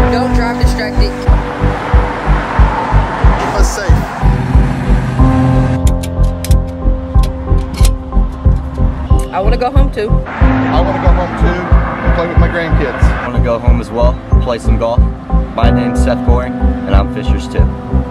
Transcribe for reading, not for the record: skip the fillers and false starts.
Don't drive distracted. Keep us safe. I want to go home too. I want to go home too and play with my grandkids. I want to go home as well, play some golf. My name's Seth Goring, and I'm Fisher's too.